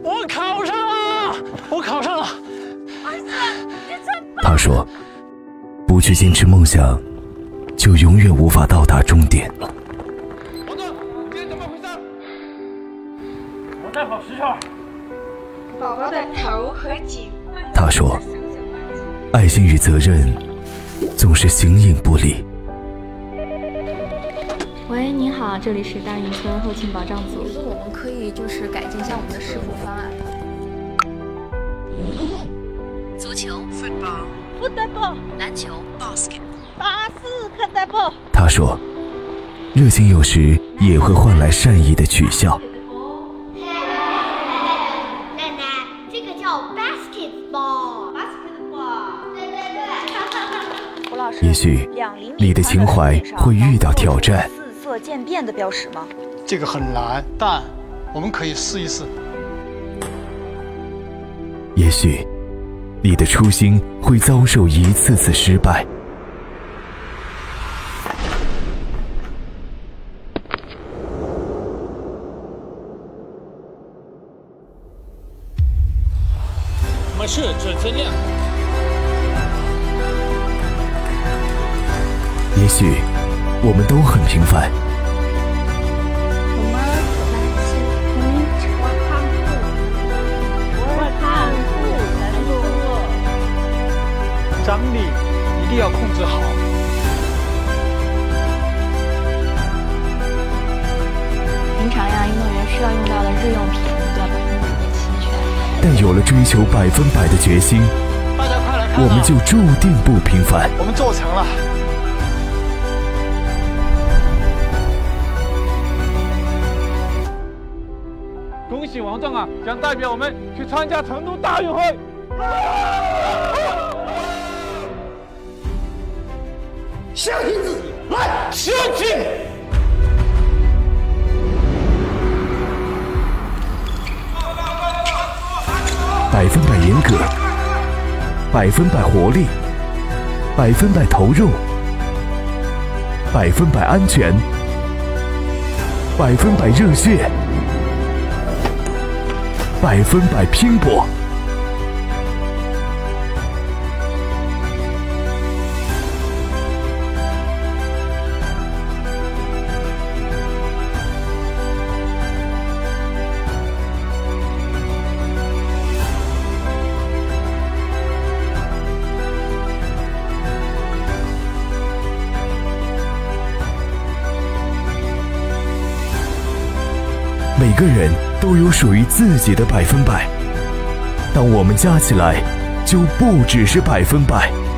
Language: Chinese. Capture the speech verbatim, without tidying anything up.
我考上了，我考上了。 儿子，你真棒！ 他说，不去坚持梦想，就永远无法到达终点。 王总，今天怎么回事？我带好石头。 宝宝的头和颈。 他说，爱心与责任总是形影不离。 喂，您好，这里是大运村后勤保障组。 我们可以就是改进一下我们的食谱方案。 足球 football football 篮球 basket 巴斯克代布。 他说，热情有时也会换来善意的取笑。 奶奶，这个叫 basketball basketball。对对对。 胡老师， 也许两厘米你的情怀会遇到挑战。 四色渐变的标识吗？ 这个很难，但我们可以试一试。 也许你的初心会遭受一次次失败。 我们是准增量。 也许我们都很平凡。 我们是我看护，我看护能做。 张力一定要控制好。 平常呀，运动员需要用到的日用品都要百分百的齐全。 但有了追求百分百的决心， 大家快来看， 我们就注定不平凡。 我们做成了。 恭喜王壮啊，将代表我们去参加成都大运会。 相信自己，来，相信！ 百分百严格，百分百活力，百分百投入，百分百安全，百分百热血，百分百拼搏。每个人都有属于自己的百分百，当我们加起来，就不只是百分百。